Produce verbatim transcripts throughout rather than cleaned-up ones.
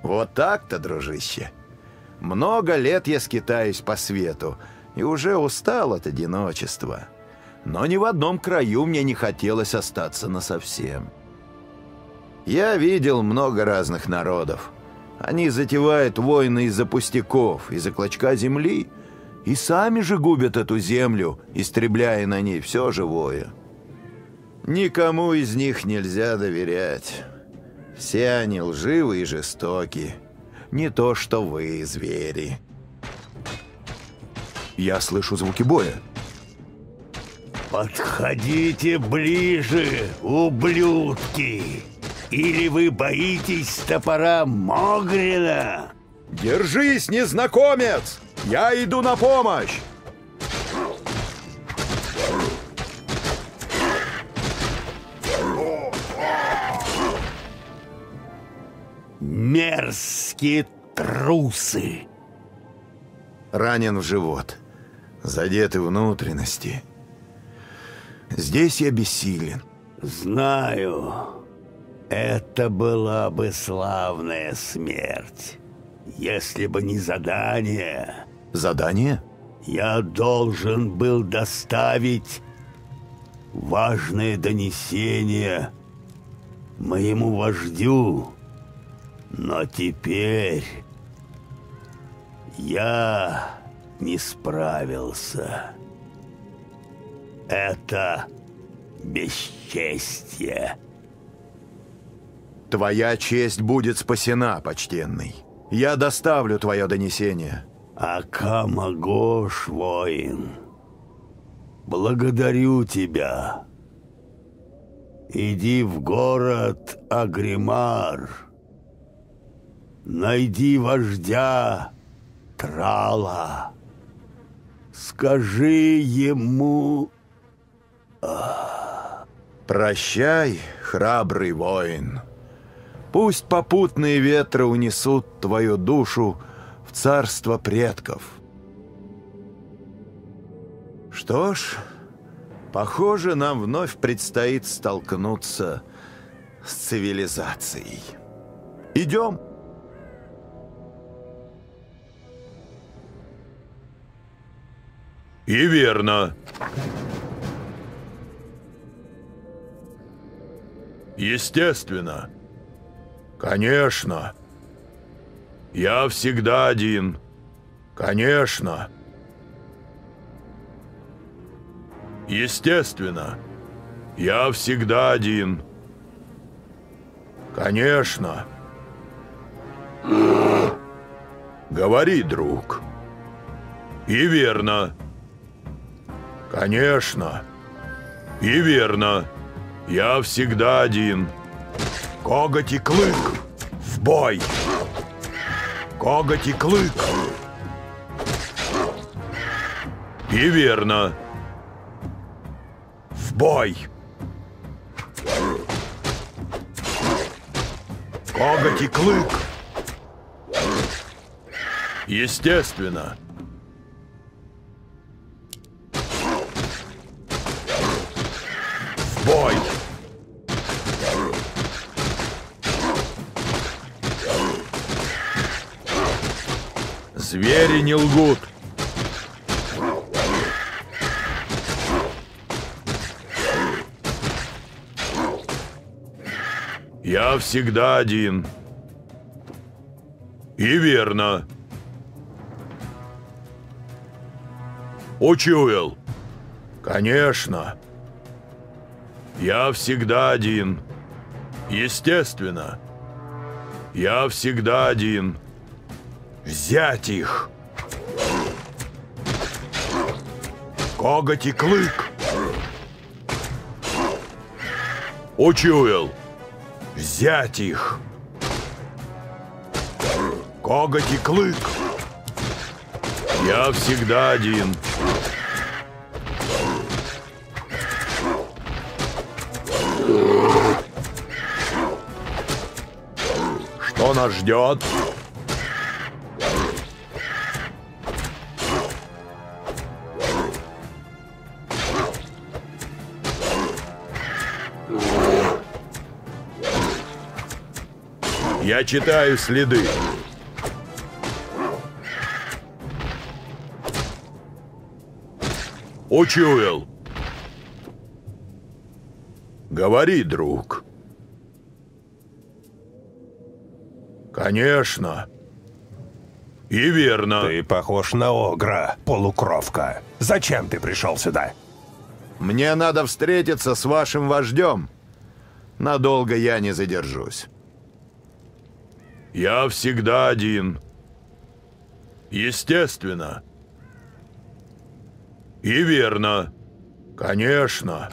Вот так-то, дружище. Много лет я скитаюсь по свету и уже устал от одиночества. Но ни в одном краю мне не хотелось остаться насовсем. Я видел много разных народов. Они затевают войны из-за пустяков, из-за клочка земли, и сами же губят эту землю, истребляя на ней все живое. Никому из них нельзя доверять. Все они лживы и жестоки. Не то что вы, звери. Я слышу звуки боя. Подходите ближе, ублюдки! Или вы боитесь топора Могрина? Держись, незнакомец! Я иду на помощь! Мерзкие трусы! Ранен в живот. Задеты внутренности. Здесь я бессилен. Знаю. Это была бы славная смерть, если бы не задание. Задание? Я должен был доставить важное донесение моему вождю, но теперь я не справился. Это бесчестье. Твоя честь будет спасена, почтенный. Я доставлю твое донесение. Акамагош, воин, благодарю тебя. Иди в город Агримар. Найди вождя Трала. Скажи ему... Прощай, храбрый воин. Пусть попутные ветры унесут твою душу в царство предков. Что ж, похоже, нам вновь предстоит столкнуться с цивилизацией. Идем. И верно. Естественно. Конечно. Я всегда один. Конечно. Естественно. Я всегда один. Конечно. Говори, друг. И верно. Конечно. И верно. Я всегда один. Коготь и клык в бой. Коготь и клык. И верно. В бой. Коготь и клык. Естественно. В бой. Звери не лгут. Я всегда один. И верно. Учуял. Конечно. Я всегда один. Естественно. Я всегда один. Взять их. Коготь и клык. Учуял. Взять их. Коготь и клык. Я всегда один. Что нас ждет? Я читаю следы. Учуял. Говори, друг. Конечно. И верно. Ты похож на огра, полукровка. Зачем ты пришел сюда? Мне надо встретиться с вашим вождем. Надолго я не задержусь. Я всегда один. Естественно. И верно. Конечно.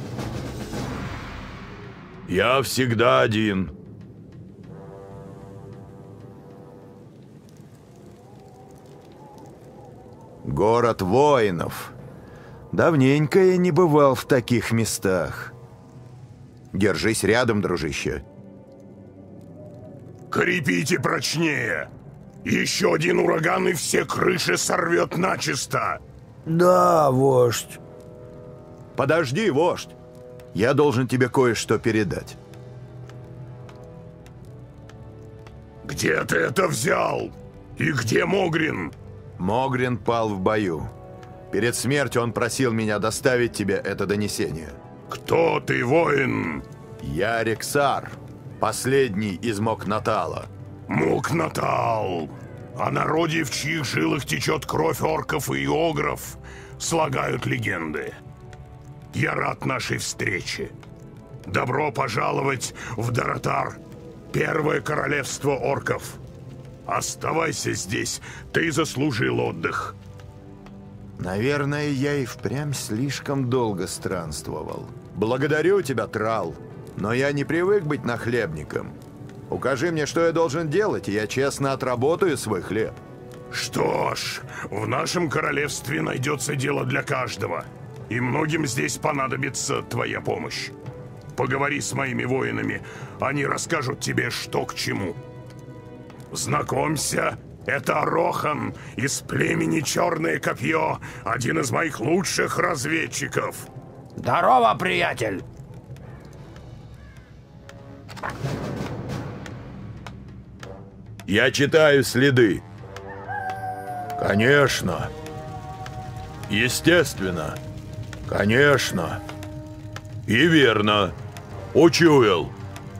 Я всегда один. Город воинов. Давненько я не бывал в таких местах. Держись рядом, дружище. Крепите прочнее. Еще один ураган и все крыши сорвет начисто. Да, вождь. Подожди, вождь. Я должен тебе кое-что передать. Где ты это взял? И где Могрин? Могрин пал в бою. Перед смертью он просил меня доставить тебе это донесение. Кто ты, воин? Я Рексар, последний из Мокнатала. Мокнатал. О народе, в чьих жилах течет кровь орков и огров, слагают легенды. Я рад нашей встрече. Добро пожаловать в Даратар, первое королевство орков. Оставайся здесь, ты заслужил отдых. Наверное, я и впрямь слишком долго странствовал. Благодарю тебя, Трал, но я не привык быть нахлебником. Укажи мне, что я должен делать, и я честно отработаю свой хлеб. Что ж, в нашем королевстве найдется дело для каждого, и многим здесь понадобится твоя помощь. Поговори с моими воинами, они расскажут тебе, что к чему. Знакомься, это Рохан из племени Черное Копье, один из моих лучших разведчиков. Здорово, приятель. Я читаю следы. Конечно. Естественно. Конечно. И верно. Учуял.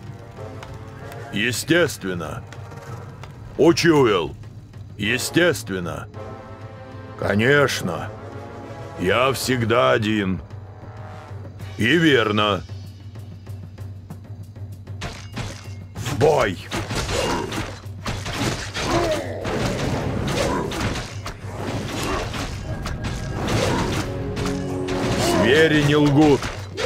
Естественно. Учуял. Естественно. Конечно. Я всегда один. И верно. В бой! Звери не лгут.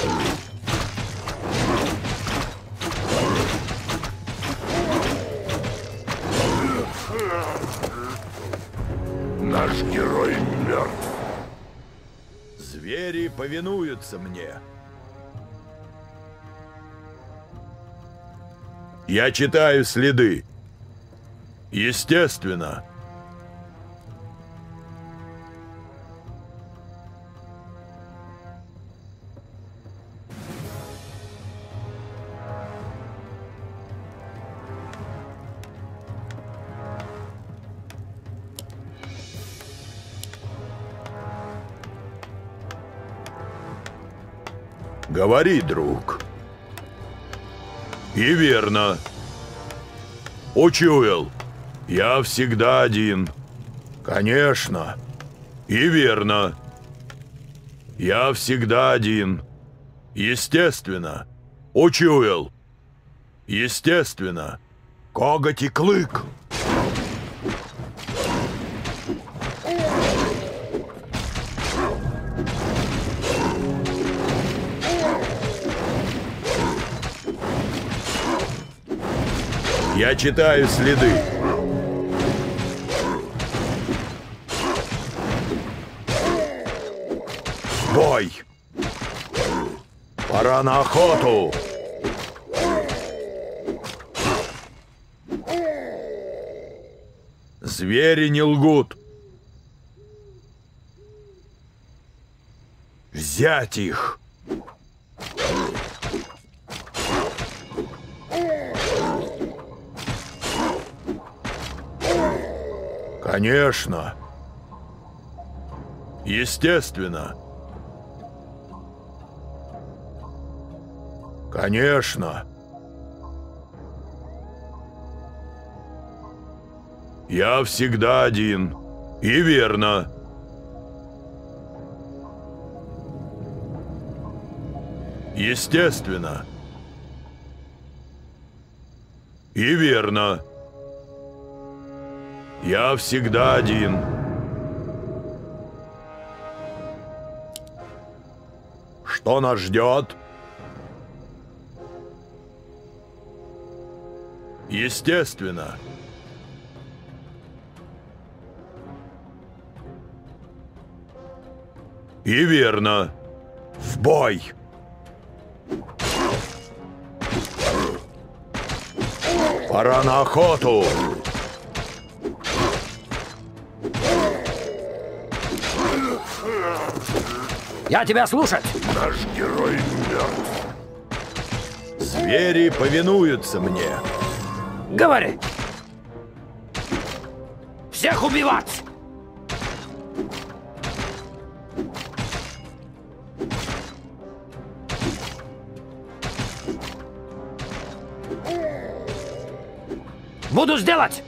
Наш герой мертв. Звери повинуются мне. Я читаю следы. Естественно. Говори, друг. И верно. Учуял. Я всегда один. Конечно. И верно. Я всегда один. Естественно. Учуял. Естественно. Коготь и клык. Я читаю следы. Бой! Пора на охоту! Звери не лгут. Взять их! Конечно. Естественно. Конечно. Я всегда один. И верно. Естественно. И верно. Я всегда один. Что нас ждет? Естественно. И верно. В бой! Пора на охоту! Я тебя слушать! Наш герой мертв. Звери повинуются мне. Говори! Всех убивать! Буду сделать!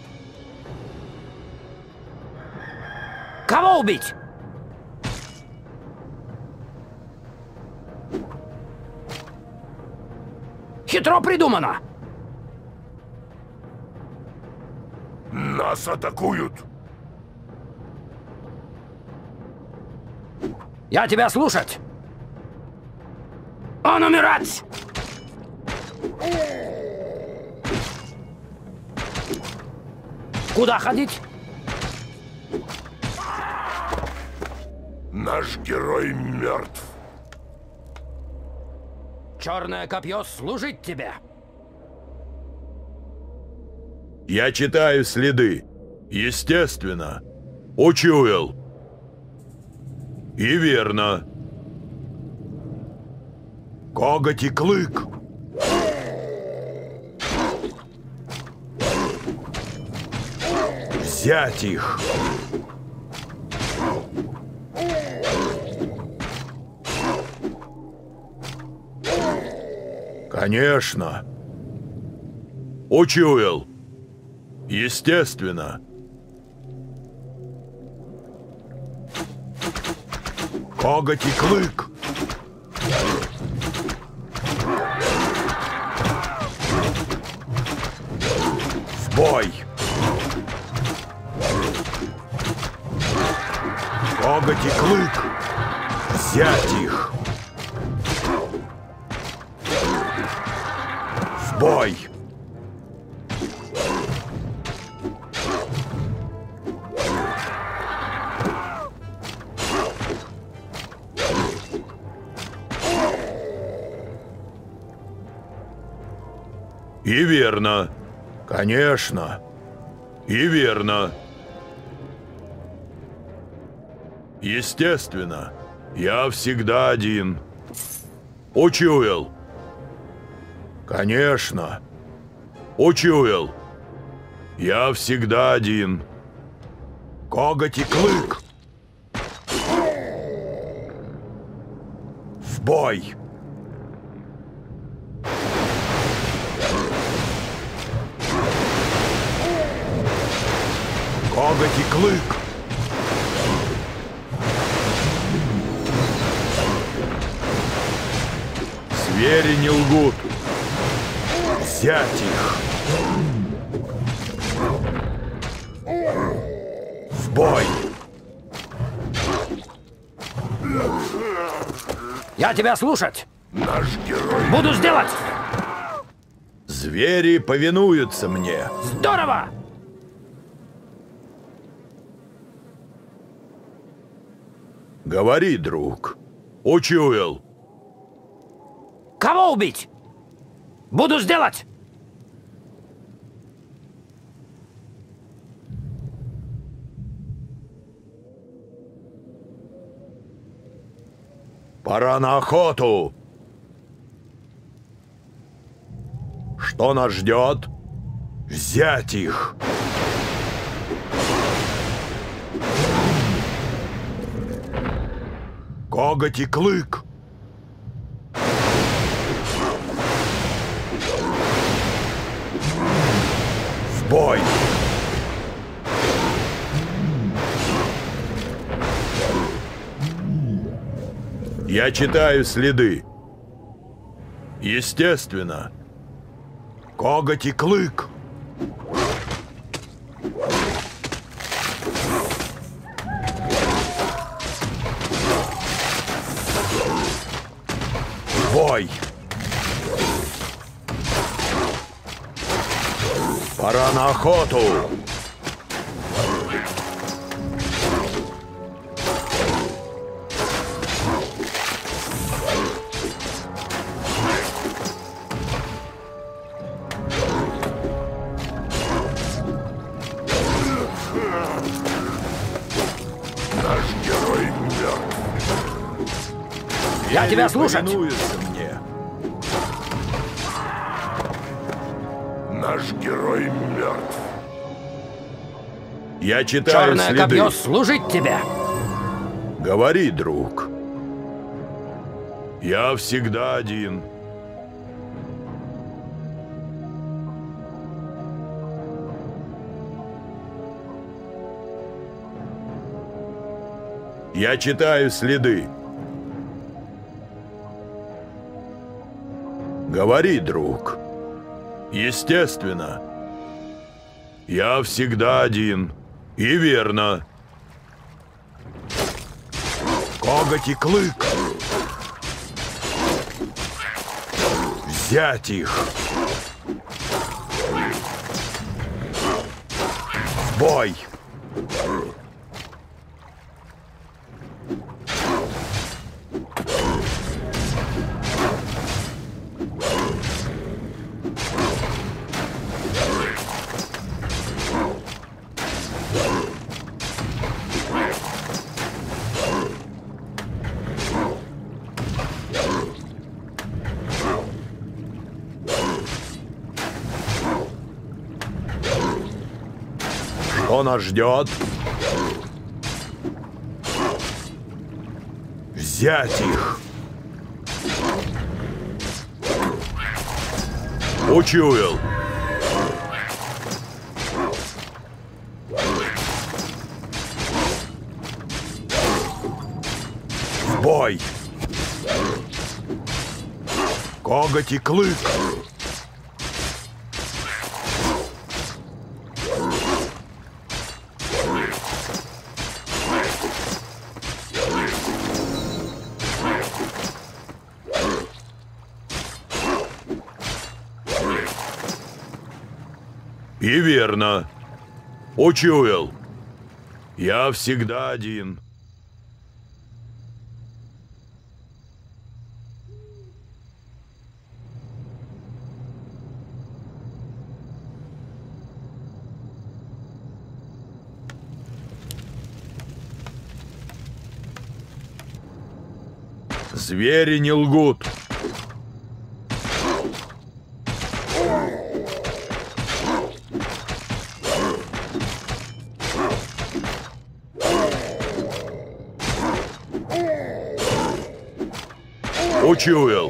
Кого убить? Хитро придумано! Нас атакуют. Я тебя слушать! Он умирать! Куда ходить? Наш герой мертв. Черное копье служить тебе! Я читаю следы. Естественно. Учуял. И верно. Коготь и клык. Взять их. Конечно. Учуял. Естественно. Коготь и клык. В бой. Коготь и клык. Взять их. В бой. И верно. Конечно. И верно. Естественно. Я всегда один. Учуял. Конечно. Учуял. Я всегда один. Коготь и клык. В бой. Коготь и клык. Звери не лгут. Взять их. В бой. Я тебя слушать! Наш герой. Буду сделать! Звери повинуются мне. Здорово! Говори, друг. Учуял. Кого убить? Буду сделать! Пора на охоту. Что нас ждет? Взять их. Коготь и клык! В бой! Я читаю следы. Естественно. Коготь и клык. Бой. Пора на охоту. Я тебя слушать! Повинуется мне. Наш герой мертв. Я читаю Черное следы. копье служить тебе! Говори, друг. Я всегда один. Я читаю следы. Говори, друг. Естественно. Я всегда один. И верно. Коготь и клык. Взять их. В бой. Что нас ждет? Взять их. Учуял. В бой. Коготь и клык. И верно. Учуял. Я всегда один. Звери не лгут. Учуял.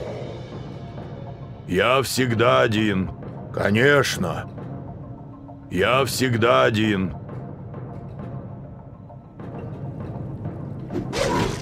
Я всегда один. Конечно. Я всегда один.